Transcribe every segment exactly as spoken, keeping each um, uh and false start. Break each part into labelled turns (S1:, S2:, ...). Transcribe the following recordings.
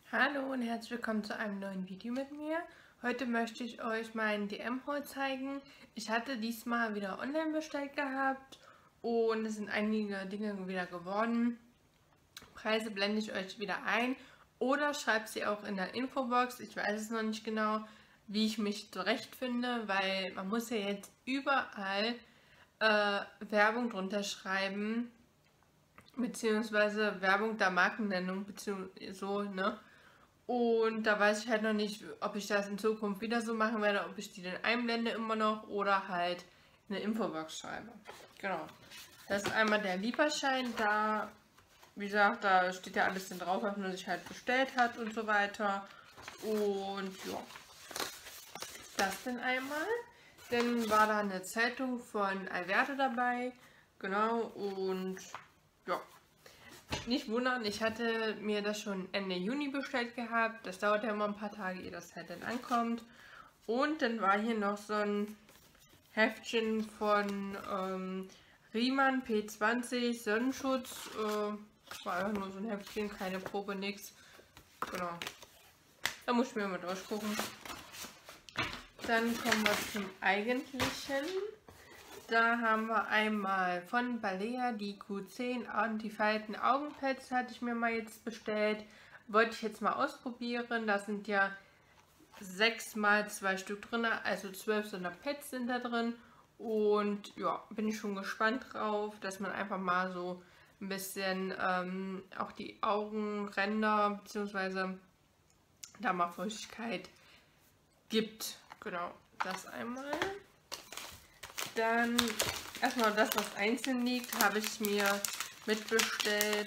S1: Hallo und herzlich willkommen zu einem neuen Video mit mir. Heute möchte ich euch meinen D M-Haul zeigen. Ich hatte diesmal wieder online bestellt gehabt und es sind einige Dinge wieder geworden. Preise blende ich euch wieder ein oder schreibe sie auch in der Infobox. Ich weiß es noch nicht genau, wie ich mich zurechtfinde, weil man muss ja jetzt überall äh, Werbung drunter schreiben, beziehungsweise Werbung der Markennennung, beziehungsweise so, ne? Und da weiß ich halt noch nicht, ob ich das in Zukunft wieder so machen werde, ob ich die dann einblende immer noch oder halt in eine Infobox schreibe. Genau. Das ist einmal der Lieferschein, da, wie gesagt, da steht ja alles dann drauf, was man sich halt bestellt hat und so weiter. Und ja, das dann einmal. Dann war da eine Zeitung von Alverde dabei, genau, und ja. Nicht wundern, ich hatte mir das schon Ende Juni bestellt gehabt. Das dauert ja immer ein paar Tage, ehe das halt dann ankommt. Und dann war hier noch so ein Heftchen von ähm, Riemann P zwanzig Sonnenschutz. Äh, war einfach nur so ein Heftchen, keine Probe, nix. Genau. Da muss ich mir mal durchgucken. Dann kommen wir zum Eigentlichen. Da haben wir einmal von Balea die Q zehn Anti-Falten Augenpads, hatte ich mir mal jetzt bestellt. Wollte ich jetzt mal ausprobieren. Da sind ja sechs mal zwei Stück drin, also zwölf so eine Pads sind da drin. Und ja, bin ich schon gespannt drauf, dass man einfach mal so ein bisschen ähm, auch die Augenränder bzw. da mal Feuchtigkeit gibt. Genau, das einmal. Dann erstmal das, was einzeln liegt, habe ich mir mitbestellt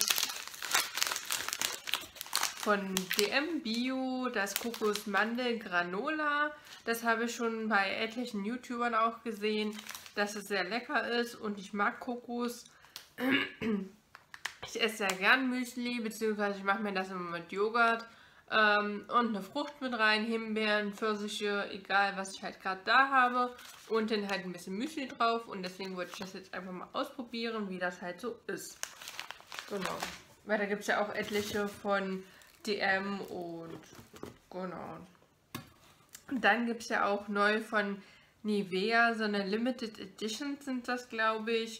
S1: von D M Bio, das Kokos Mandel Granola. Das habe ich schon bei etlichen YouTubern auch gesehen, dass es sehr lecker ist und ich mag Kokos. Ich esse sehr gern Müsli, beziehungsweise ich mache mir das immer mit Joghurt. Ähm, und eine Frucht mit rein, Himbeeren, Pfirsiche, egal was ich halt gerade da habe. Und dann halt ein bisschen Müsli drauf. Und deswegen wollte ich das jetzt einfach mal ausprobieren, wie das halt so ist. Genau. Weil da gibt es ja auch etliche von D M und genau. Und dann gibt es ja auch neu von Nivea, so eine Limited Edition sind das, glaube ich.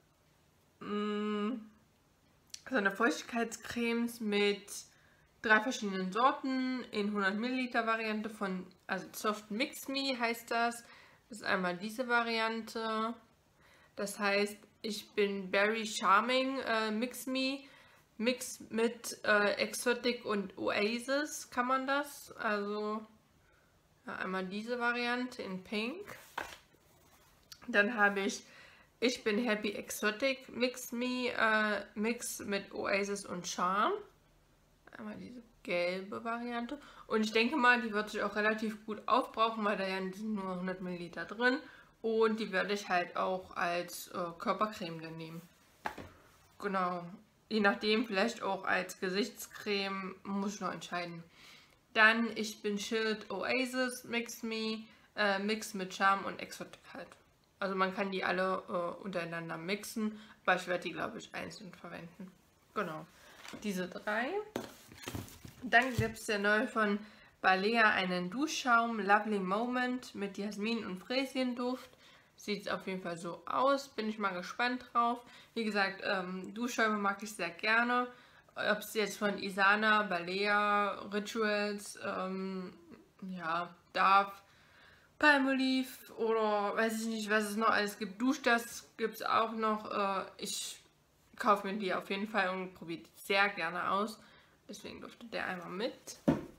S1: Mm, so eine Feuchtigkeitscremes mit drei verschiedenen Sorten in hundert Milliliter Variante von, also Soft Mix Me heißt das. Das ist einmal diese Variante. Das heißt, ich bin Berry Charming äh, Mix Me. Mix mit äh, Exotic und Oasis kann man das. Also ja, einmal diese Variante in Pink. Dann habe ich Ich bin Happy Exotic Mix Me äh, Mix mit Oasis und Charm. Einmal diese gelbe Variante. Und ich denke mal, die wird sich auch relativ gut aufbrauchen, weil da ja sind nur hundert Milliliter drin. Und die werde ich halt auch als äh, Körpercreme dann nehmen. Genau. Je nachdem, vielleicht auch als Gesichtscreme, muss ich noch entscheiden. Dann Ich bin Shield Oasis Mix Me, äh, Mix mit Charme und Exotic halt. Also man kann die alle äh, untereinander mixen, aber ich werde die, glaube ich, einzeln verwenden. Genau. Diese drei. Dann gibt es ja neu von Balea einen Duschschaum Lovely Moment mit Jasmin und Fräsienduft. Sieht auf jeden Fall so aus. Bin ich mal gespannt drauf. Wie gesagt, ähm, Duschschäume mag ich sehr gerne. Ob es jetzt von Isana, Balea, Rituals, ähm, ja, Dove, Palmolive oder weiß ich nicht, was es noch alles gibt. Dusch, das gibt es auch noch. Äh, ich kaufe mir die auf jeden Fall und probiere die sehr gerne aus. Deswegen durfte der einmal mit.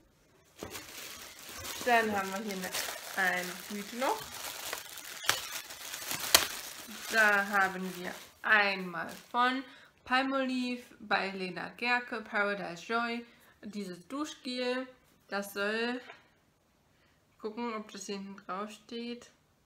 S1: Dann haben wir hier ein Tüte noch. Da haben wir einmal von Palmolive bei Lena Gerke Paradise Joy dieses Duschgel. Das soll, gucken, ob das hier hinten drauf steht.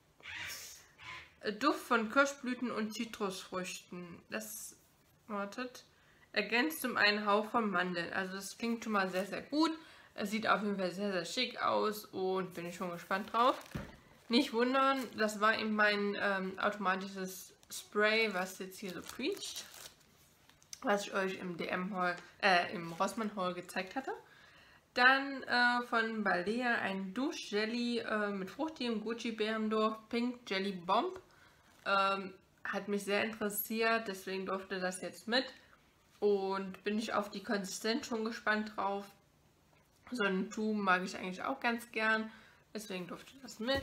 S1: Duft von Kirschblüten und Zitrusfrüchten. Das, wartet, ergänzt um einen Hauch von Mandeln. Also das klingt schon mal sehr, sehr gut. Es sieht auf jeden Fall sehr, sehr schick aus und bin ich schon gespannt drauf. Nicht wundern, das war eben mein ähm, automatisches Spray, was jetzt hier so quietscht. Was ich euch im D M-Haul, äh, im Rossmann-Haul gezeigt hatte. Dann äh, von Balea ein Duschjelly äh, mit fruchtigem Goji-Beerendorf Pink Jelly Bomb. Ähm, hat mich sehr interessiert, deswegen durfte das jetzt mit. Und bin ich auf die Konsistenz schon gespannt drauf. So einen Tuben mag ich eigentlich auch ganz gern, deswegen durfte das mit.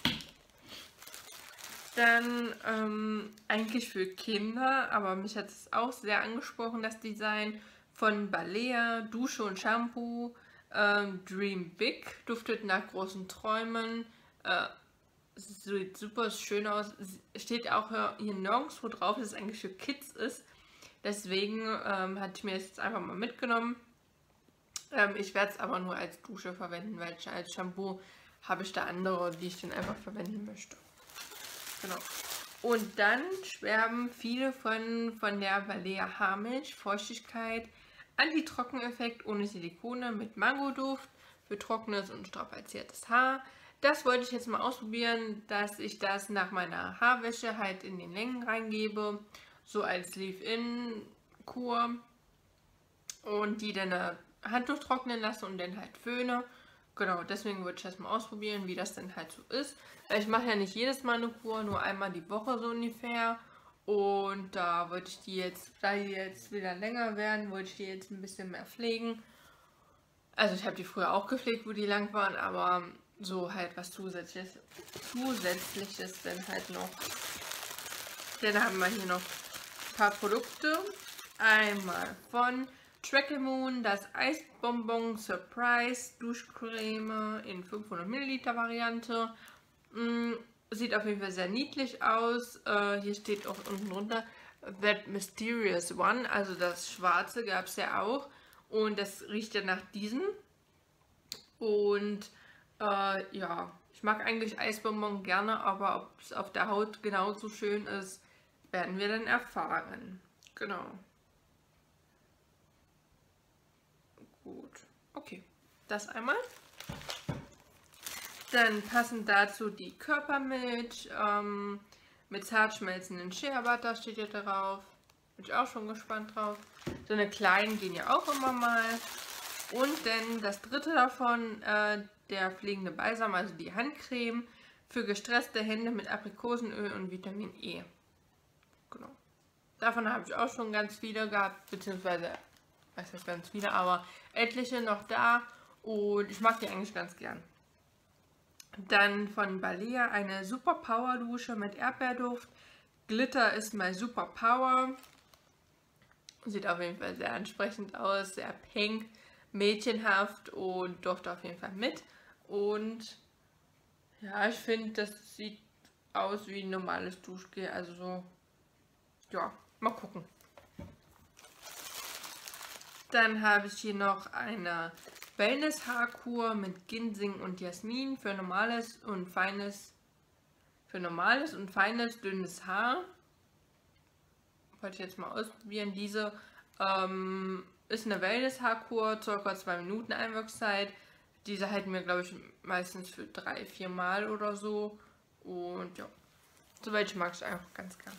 S1: Dann ähm, eigentlich für Kinder, aber mich hat es auch sehr angesprochen, das Design von Balea, Dusche und Shampoo, ähm, Dream Big, duftet nach großen Träumen, äh, sieht super schön aus, steht auch hier nirgendwo drauf, dass es eigentlich für Kids ist, deswegen ähm, hatte ich mir das jetzt einfach mal mitgenommen. Ähm, ich werde es aber nur als Dusche verwenden, weil als Shampoo habe ich da andere, die ich dann einfach verwenden möchte. Genau. Und dann schwärmen viele von, von der Balea Haarmilch, Feuchtigkeit, Anti-Trocken-Effekt ohne Silikone mit Mangoduft für trockenes und strapaziertes Haar. Das wollte ich jetzt mal ausprobieren, dass ich das nach meiner Haarwäsche halt in den Längen reingebe, so als Leave-In-Kur und die dann eine Handtuch trocknen lasse und dann halt föhne. Genau, deswegen wollte ich das mal ausprobieren, wie das denn halt so ist. Ich mache ja nicht jedes Mal eine Kur, nur einmal die Woche so ungefähr. Und da wollte ich die jetzt, da die jetzt wieder länger werden, wollte ich die jetzt ein bisschen mehr pflegen. Also ich habe die früher auch gepflegt, wo die lang waren, aber so halt was Zusätzliches, Zusätzliches dann halt noch. Dann haben wir hier noch ein paar Produkte. Einmal von Trackimoon, das Eisbonbon Surprise Duschcreme in fünfhundert Milliliter Variante. Mm, sieht auf jeden Fall sehr niedlich aus. Äh, hier steht auch unten drunter That Mysterious One, also das Schwarze gab es ja auch. Und das riecht ja nach diesem. Und äh, ja, ich mag eigentlich Eisbonbon gerne, aber ob es auf der Haut genauso schön ist, werden wir dann erfahren. Genau. Gut, okay, das einmal. Dann passend dazu die Körpermilch ähm, mit zart schmelzenden Shea Butter steht hier drauf. Bin ich auch schon gespannt drauf. So eine kleinen gehen ja auch immer mal. Und dann das dritte davon, äh, der pflegende Balsam, also die Handcreme für gestresste Hände mit Aprikosenöl und Vitamin E. Genau. Davon habe ich auch schon ganz viele gehabt, beziehungsweise, ich weiß nicht ganz viele, aber etliche noch da. Und ich mag die eigentlich ganz gern. Dann von Balea eine Super Power Dusche mit Erdbeerduft. Glitter ist my Super Power. Sieht auf jeden Fall sehr ansprechend aus, sehr pink, mädchenhaft und durfte auf jeden Fall mit. Und ja, ich finde, das sieht aus wie ein normales Duschgel. Also so, ja, mal gucken. Dann habe ich hier noch eine Wellness-Haarkur mit Ginseng und Jasmin für normales und feines, für normales und feines, dünnes Haar. Wollte ich jetzt mal ausprobieren. Diese ähm, ist eine Wellness-Haarkur, ca. zwei Minuten Einwirkzeit. Diese halten wir, glaube ich, meistens für drei, vier Mal oder so. Und ja, soweit ich mag es einfach ganz gern.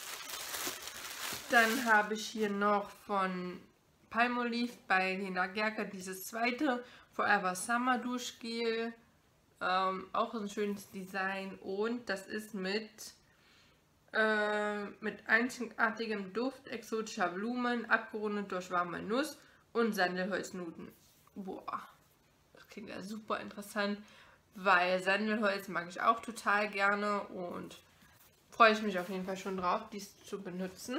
S1: Dann habe ich hier noch von Palmolive bei Lena Gerke dieses zweite Forever Summer Duschgel. Ähm, auch ein schönes Design und das ist mit, äh, mit einzigartigem Duft exotischer Blumen, abgerundet durch warme Nuss und Sandelholznuten. Boah, das klingt ja super interessant, weil Sandelholz mag ich auch total gerne und freue ich mich auf jeden Fall schon drauf, dies zu benutzen.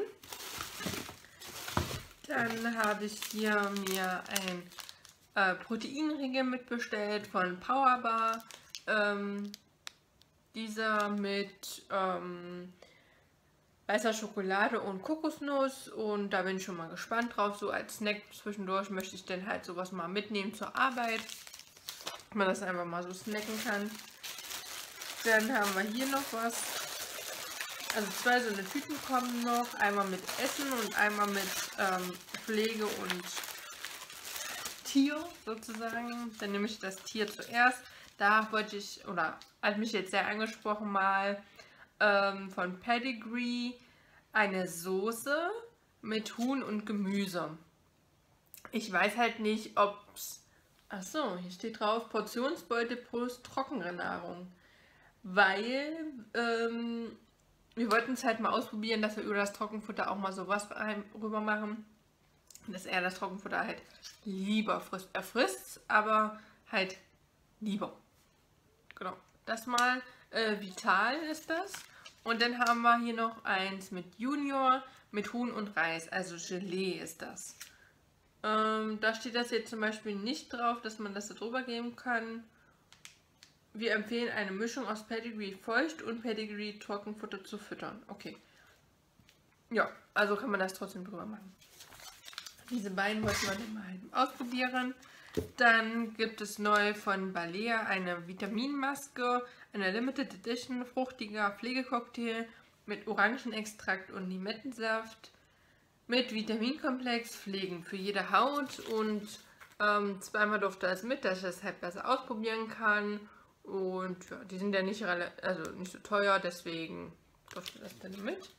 S1: Dann habe ich hier mir ein äh, Proteinriegel mitbestellt von Powerbar. Ähm, dieser mit ähm, weißer Schokolade und Kokosnuss und da bin ich schon mal gespannt drauf. So als Snack zwischendurch möchte ich dann halt sowas mal mitnehmen zur Arbeit. Dass man das einfach mal so snacken kann. Dann haben wir hier noch was. Also zwei so eine Tüten kommen noch, einmal mit Essen und einmal mit ähm, Pflege und Tier sozusagen. Dann nehme ich das Tier zuerst. Da wollte ich, oder hat mich jetzt sehr angesprochen mal, ähm, von Pedigree eine Soße mit Huhn und Gemüse. Ich weiß halt nicht, ob es Achso, hier steht drauf, Portionsbeute plus trockene Nahrung. Weil, ähm, wir wollten es halt mal ausprobieren, dass wir über das Trockenfutter auch mal sowas rüber machen. Dass er das Trockenfutter halt lieber frisst. Er frisst aber halt lieber. Genau. Das mal äh, Vital ist das. Und dann haben wir hier noch eins mit Junior, mit Huhn und Reis. Also Gelee ist das. Ähm, da steht das jetzt zum Beispiel nicht drauf, dass man das da drüber geben kann. Wir empfehlen eine Mischung aus Pedigree feucht und Pedigree Trockenfutter zu füttern. Okay. Ja, also kann man das trotzdem drüber machen. Diese beiden wollten wir dann mal halt ausprobieren. Dann gibt es neu von Balea eine Vitaminmaske, eine Limited Edition fruchtiger Pflegecocktail mit Orangenextrakt und Limettensaft mit Vitaminkomplex Pflegen für jede Haut und ähm, zweimal durfte es mit, dass ich das halt besser ausprobieren kann. Und ja, die sind ja nicht, also nicht so teuer, deswegen durfte das dann mit.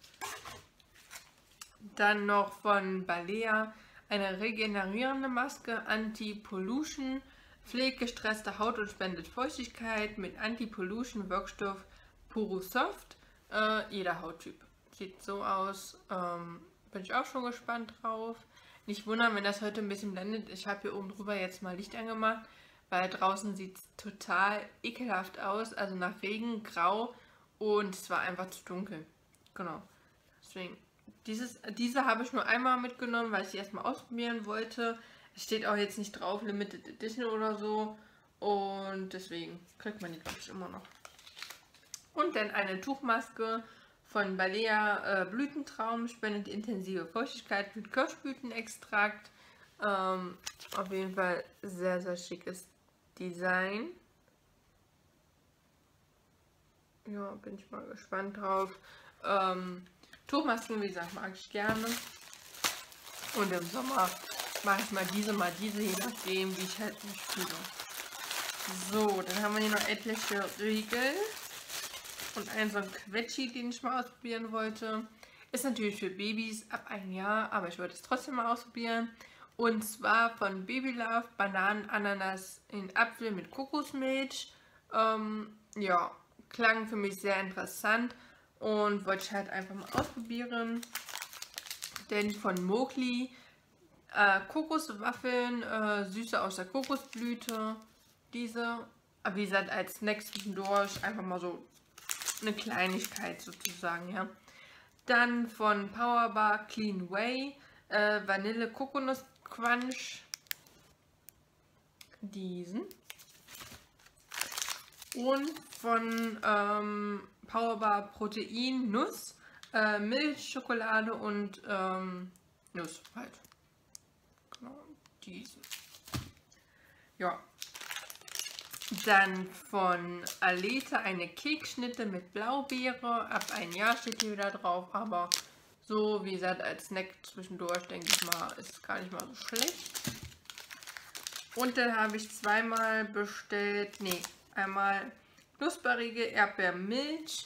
S1: Dann noch von Balea eine regenerierende Maske, Anti-Pollution, pflegt gestresste Haut und spendet Feuchtigkeit mit Anti-Pollution-Wirkstoff Purusoft, äh, jeder Hauttyp. Sieht so aus, ähm, bin ich auch schon gespannt drauf. Nicht wundern, wenn das heute ein bisschen blendet. Ich habe hier oben drüber jetzt mal Licht angemacht, weil draußen sieht es total ekelhaft aus, also nach Regen, grau und es war einfach zu dunkel. Genau, deswegen. Dieses, diese habe ich nur einmal mitgenommen, weil ich sie erstmal ausprobieren wollte. Es steht auch jetzt nicht drauf, Limited Edition oder so. Und deswegen kriegt man die, glaube ich, immer noch. Und dann eine Tuchmaske von Balea äh, Blütentraum, spendet intensive Feuchtigkeit mit Kirschblütenextrakt. Ähm, auf jeden Fall sehr, sehr schickes Design. Ja, bin ich mal gespannt drauf. Ähm, Tuchmasken, wie gesagt, mag ich gerne. Und im Sommer mache ich mal diese, mal diese, je nachdem, wie ich halt mich fühle. So, dann haben wir hier noch etliche Riegel. Und einen so einen Quetschi, den ich mal ausprobieren wollte. Ist natürlich für Babys ab einem Jahr, aber ich wollte es trotzdem mal ausprobieren. Und zwar von Baby Love, Bananen, Ananas in Apfel mit Kokosmilch. Ähm, ja, klang für mich sehr interessant. Und wollte ich halt einfach mal ausprobieren. Denn von Mowgli äh, Kokoswaffeln, äh, Süße aus der Kokosblüte. Diese, aber wie gesagt, als Snack zwischendurch einfach mal so eine Kleinigkeit sozusagen, ja. Dann von Powerbar Clean Way äh, Vanille Kokosnuss Crunch. Diesen. Und von ähm, Powerbar Protein, Nuss, äh, Milch, Schokolade und ähm, Nuss halt. Genau, diesen. Ja. Dann von Alete eine Kekschnitte mit Blaubeere. Ab ein Jahr steht hier wieder drauf, aber so wie gesagt als Snack zwischendurch, denke ich mal, ist es gar nicht mal so schlecht. Und dann habe ich zweimal bestellt, nee, einmal knusperige Erdbeermilch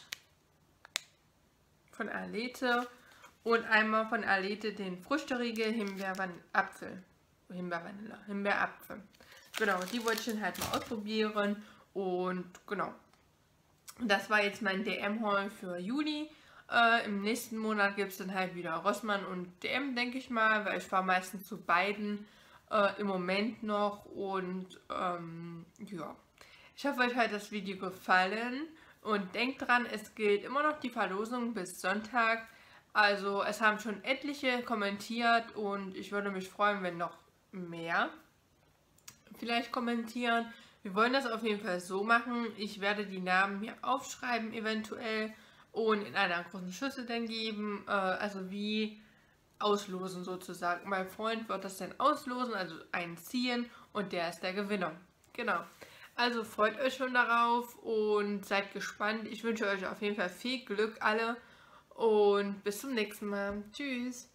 S1: von Alete und einmal von Alete den Früchteriegel Himbeer-Apfel. Himbeer-Vanille, Himbeer-Apfel. Genau, die wollte ich dann halt mal ausprobieren und genau. Das war jetzt mein D M-Haul für Juli. Äh, Im nächsten Monat gibt es dann halt wieder Rossmann und D M, denke ich mal, weil ich fahre meistens zu beiden äh, im Moment noch und ähm, ja. Ich hoffe, euch hat das Video gefallen und denkt dran, es gilt immer noch die Verlosung bis Sonntag. Also es haben schon etliche kommentiert und ich würde mich freuen, wenn noch mehr vielleicht kommentieren. Wir wollen das auf jeden Fall so machen. Ich werde die Namen hier aufschreiben eventuell und in einer großen Schüssel dann geben. Äh, also wie auslosen sozusagen. Mein Freund wird das dann auslosen, also einen ziehen und der ist der Gewinner. Genau. Also freut euch schon darauf und seid gespannt. Ich wünsche euch auf jeden Fall viel Glück alle und bis zum nächsten Mal. Tschüss.